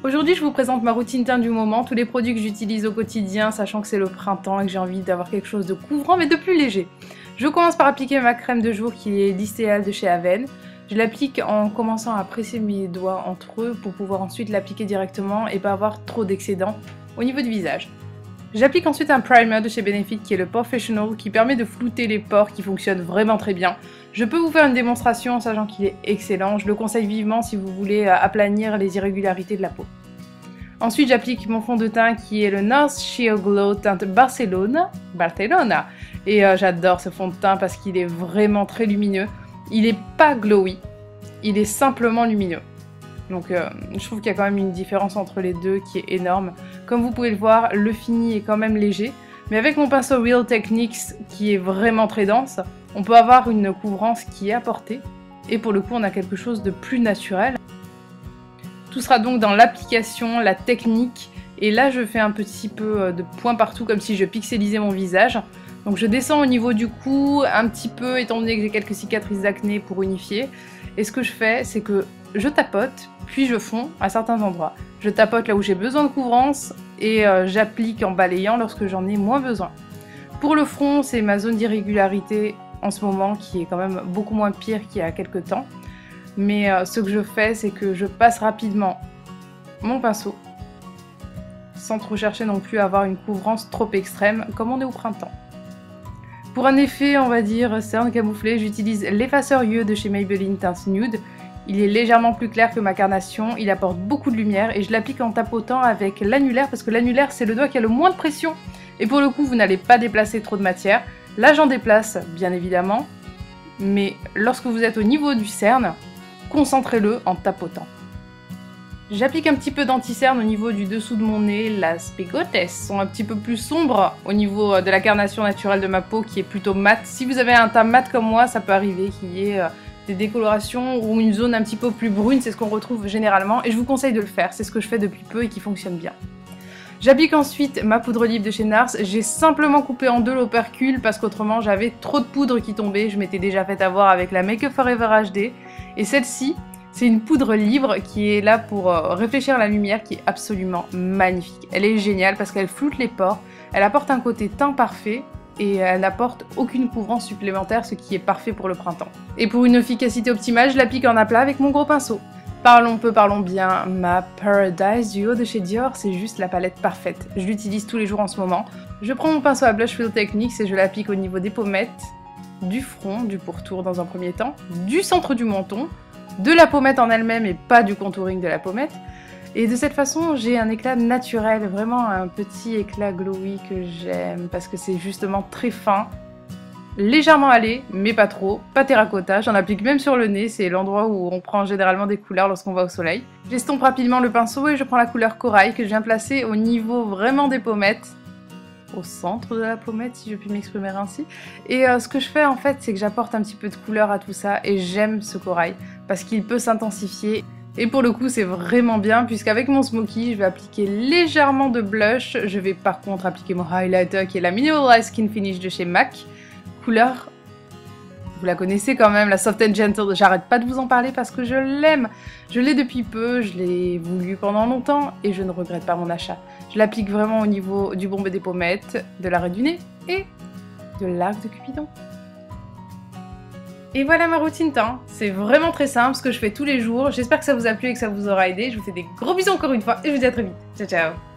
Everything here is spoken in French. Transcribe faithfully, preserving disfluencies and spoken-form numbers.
Aujourd'hui, je vous présente ma routine teint du moment, tous les produits que j'utilise au quotidien, sachant que c'est le printemps et que j'ai envie d'avoir quelque chose de couvrant mais de plus léger. Je commence par appliquer ma crème de jour qui est l'Istéal de chez Aven. Je l'applique en commençant à presser mes doigts entre eux pour pouvoir ensuite l'appliquer directement et pas avoir trop d'excédent au niveau du visage. J'applique ensuite un primer de chez Benefit qui est le Professional qui permet de flouter les pores, qui fonctionne vraiment très bien. Je peux vous faire une démonstration en sachant qu'il est excellent, je le conseille vivement si vous voulez aplanir les irrégularités de la peau. Ensuite j'applique mon fond de teint qui est le North Sheer Glow teinte Barcelona, Barcelona. Et euh, j'adore ce fond de teint parce qu'il est vraiment très lumineux. Il n'est pas glowy, il est simplement lumineux. Donc euh, je trouve qu'il y a quand même une différence entre les deux qui est énorme. Comme vous pouvez le voir, le fini est quand même léger. Mais avec mon pinceau Real Techniques qui est vraiment très dense, on peut avoir une couvrance qui est apportée. Et pour le coup, on a quelque chose de plus naturel. Tout sera donc dans l'application, la technique. Et là, je fais un petit peu de point partout comme si je pixelisais mon visage. Donc je descends au niveau du cou, un petit peu, étant donné que j'ai quelques cicatrices d'acné pour unifier. Et ce que je fais, c'est que je tapote, puis je fonds à certains endroits. Je tapote là où j'ai besoin de couvrance et euh, j'applique en balayant lorsque j'en ai moins besoin. Pour le front, c'est ma zone d'irrégularité en ce moment qui est quand même beaucoup moins pire qu'il y a quelques temps. Mais euh, ce que je fais, c'est que je passe rapidement mon pinceau sans trop chercher non plus à avoir une couvrance trop extrême comme on est au printemps. Pour un effet, on va dire, cerne camouflé, j'utilise l'effaceur yeux de chez Maybelline teinte nude. Il est légèrement plus clair que ma carnation, il apporte beaucoup de lumière et je l'applique en tapotant avec l'annulaire parce que l'annulaire c'est le doigt qui a le moins de pression et pour le coup vous n'allez pas déplacer trop de matière. Là j'en déplace bien évidemment, mais lorsque vous êtes au niveau du cerne, concentrez-le en tapotant. J'applique un petit peu d'anti-cerne au niveau du dessous de mon nez, las bigotes sont un petit peu plus sombres au niveau de la carnation naturelle de ma peau qui est plutôt mate. Si vous avez un teint mat comme moi, ça peut arriver qu'il y ait des décolorations ou une zone un petit peu plus brune, c'est ce qu'on retrouve généralement et je vous conseille de le faire, c'est ce que je fais depuis peu et qui fonctionne bien. J'applique ensuite ma poudre olive de chez Nars, j'ai simplement coupé en deux l'opercule parce qu'autrement j'avais trop de poudre qui tombait, je m'étais déjà fait avoir avec la Make Up Forever H D et celle-ci c'est une poudre libre qui est là pour réfléchir la lumière qui est absolument magnifique. Elle est géniale parce qu'elle floute les pores, elle apporte un côté teint parfait et elle n'apporte aucune couvrance supplémentaire, ce qui est parfait pour le printemps. Et pour une efficacité optimale, je l'applique en aplat avec mon gros pinceau. Parlons peu, parlons bien, ma Paradise Duo de chez Dior, c'est juste la palette parfaite. Je l'utilise tous les jours en ce moment. Je prends mon pinceau à Blush Real Techniques et je l'applique au niveau des pommettes, du front, du pourtour dans un premier temps, du centre du menton, de la pommette en elle-même et pas du contouring de la pommette. Et de cette façon, j'ai un éclat naturel, vraiment un petit éclat glowy que j'aime parce que c'est justement très fin, légèrement allé, mais pas trop, pas terracotta. J'en applique même sur le nez, c'est l'endroit où on prend généralement des couleurs lorsqu'on va au soleil. J'estompe rapidement le pinceau et je prends la couleur corail que je viens placer au niveau vraiment des pommettes, au centre de la pommette si je puis m'exprimer ainsi. Et euh, ce que je fais en fait, c'est que j'apporte un petit peu de couleur à tout ça et j'aime ce corail parce qu'il peut s'intensifier. Et pour le coup c'est vraiment bien puisqu'avec mon smoky je vais appliquer légèrement de blush. Je vais par contre appliquer mon highlighter qui est la Mineralized Skin Finish de chez MAC. Couleur, vous la connaissez quand même, la Soft and Gentle. J'arrête pas de vous en parler parce que je l'aime. Je l'ai depuis peu, je l'ai voulu pendant longtemps et je ne regrette pas mon achat. Je l'applique vraiment au niveau du bombe des pommettes, de l'arrêt du nez et de l'arc de Cupidon. Et voilà ma routine teint, c'est vraiment très simple, ce que je fais tous les jours. J'espère que ça vous a plu et que ça vous aura aidé. Je vous fais des gros bisous encore une fois et je vous dis à très vite. Ciao ciao.